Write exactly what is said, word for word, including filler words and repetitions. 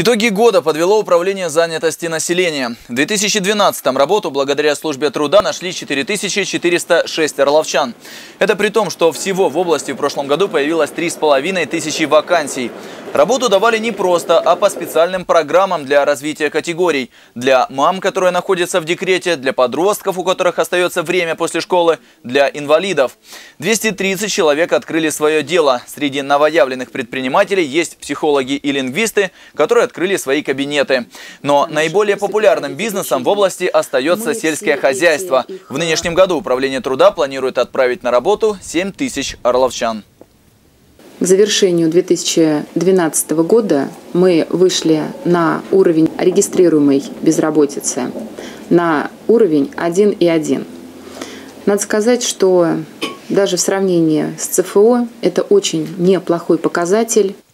Итоги года подвело Управление занятости населения. В две тысячи двенадцатом работу благодаря службе труда нашли четыре тысячи четыреста шесть орловчан. Это при том, что всего в области в прошлом году появилось три с половиной тысячи вакансий. Работу давали не просто, а по специальным программам для развития категорий. Для мам, которые находятся в декрете, для подростков, у которых остается время после школы, для инвалидов. двести тридцать человек открыли свое дело. Среди новоявленных предпринимателей есть психологи и лингвисты, которые открыли свои кабинеты. Но наиболее популярным бизнесом в области остается сельское хозяйство. В нынешнем году Управление труда планирует отправить на работу семь тысяч орловчан. К завершению две тысячи двенадцатого года мы вышли на уровень регистрируемой безработицы, на уровень один и один. Надо сказать, что даже в сравнении с ЦФО это очень неплохой показатель.